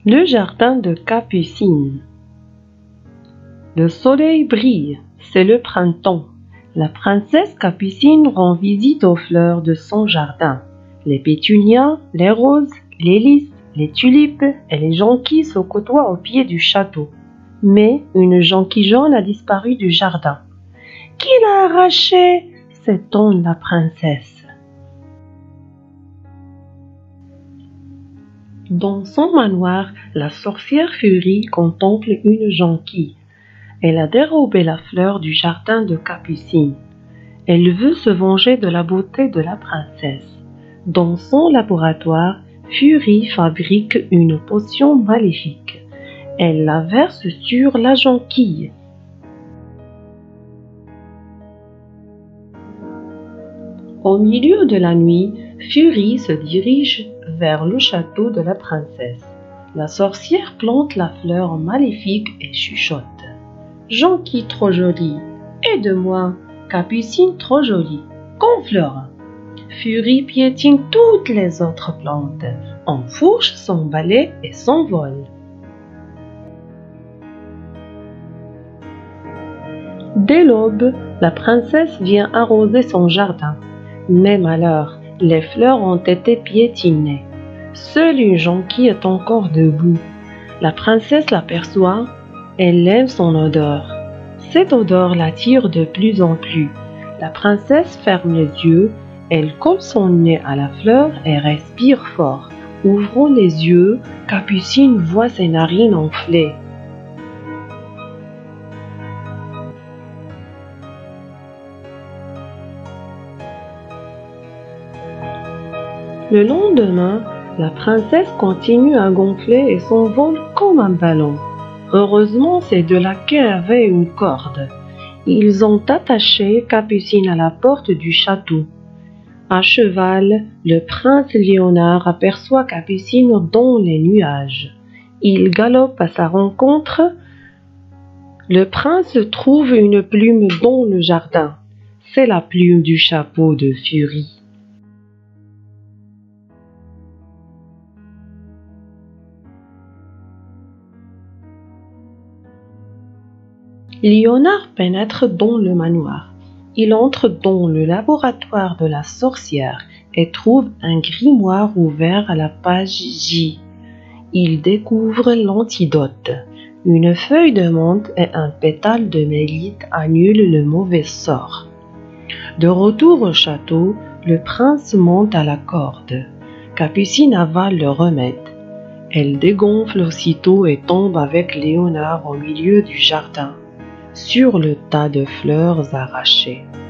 Le jardin de Capucine. Le soleil brille, c'est le printemps. La princesse Capucine rend visite aux fleurs de son jardin. Les pétunias, les roses, les lys, les tulipes et les jonquilles se côtoient au pied du château. Mais une jonquille jaune a disparu du jardin. « Qui l'a arrachée ?» s'étonne la princesse. Dans son manoir, la sorcière Furie contemple une jonquille. Elle a dérobé la fleur du jardin de Capucine. Elle veut se venger de la beauté de la princesse. Dans son laboratoire, Furie fabrique une potion maléfique. Elle la verse sur la jonquille. Au milieu de la nuit, Furie se dirige vers le château de la princesse. La sorcière plante la fleur maléfique et chuchote. « Jonquille trop jolie, aide-moi, Capucine trop jolie, gonflera !» Furie piétine toutes les autres plantes, enfourche son balai et s'envole. Dès l'aube, la princesse vient arroser son jardin. Mais malheur, les fleurs ont été piétinées. Seule une jonquille est encore debout. La princesse l'aperçoit, elle aime son odeur. Cette odeur l'attire de plus en plus. La princesse ferme les yeux, elle colle son nez à la fleur et respire fort. Ouvrant les yeux, Capucine voit ses narines enflées. Le lendemain, la princesse continue à gonfler et s'envole comme un ballon. Heureusement, ces deux laquais avaient une corde. Ils ont attaché Capucine à la porte du château. À cheval, le prince Léonard aperçoit Capucine dans les nuages. Il galope à sa rencontre. Le prince trouve une plume dans le jardin. C'est la plume du chapeau de Furie. Léonard pénètre dans le manoir. Il entre dans le laboratoire de la sorcière et trouve un grimoire ouvert à la page J. Il découvre l'antidote. Une feuille de menthe et un pétale de mélite annulent le mauvais sort. De retour au château, le prince monte à la corde. Capucine avale le remède. Elle dégonfle aussitôt et tombe avec Léonard au milieu du jardin, sur le tas de fleurs arrachées.